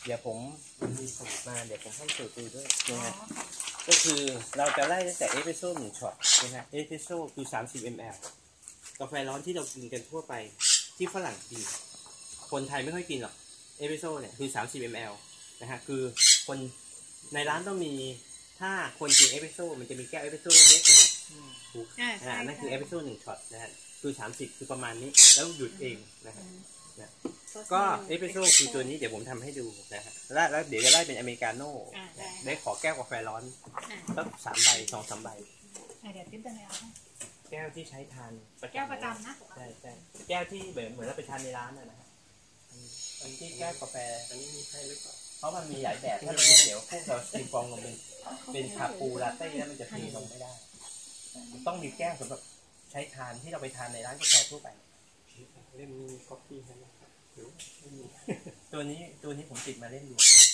เดี๋ยวผมมีสูตรมาเดี๋ยวผมให้สูตรดูด้วยนะฮะก็คือเราจะไล่ตั้งแต่เอสเปรสโซ่1ช็อตนะฮะเอสเปรสโซ่คือ30 ml กาแฟร้อนที่เรากินกันทั่วไปที่ฝรั่งกินคนไทยไม่ค่อยกินหรอกเอสเปรสโซ่เนี่ยคือ30 ml นะฮะคือคนในร้านต้องมีถ้าคนกินเอสเปรสโซ่มันจะมีแก้วเอสเปรสโซ่เล็กๆนะถูกนั่นคือเอสเปรสโซ่1ช็อตนะฮะคือ30คือประมาณนี้แล้วหยุดเองนะฮะก็เอสเปรสโซ่คือตัวนี้เดี๋ยวผมทำให้ดูนะฮะแล้วเดี๋ยวจะไล่เป็นอเมริกาโน่ได้ขอแก้วกาแฟร้อนสัก3 ใบ 2-3 ใบเดี๋ยวติ๊บจะเอาแก้วที่ใช้ทานแก้วประจำนะใช่แก้วที่เหมือนเราไปทานในร้านนะฮะอันที่แก้วกาแฟอันนี้มีให้หรือเปล่าเพราะมันมีหลายแบบถ้าเราเดี๋ยวพวกเราสตีฟองลงเป็นคาปูลาเต้แล้วมันจะเทลงไม่ได้ต้องมีแก้วสำหรับใช้ทานที่เราไปทานในร้านกาแฟทั่วไปเล่มนี้มีก๊อปปี้ใช่ไหมตัวนี้ผมติดมาเล่นอยู่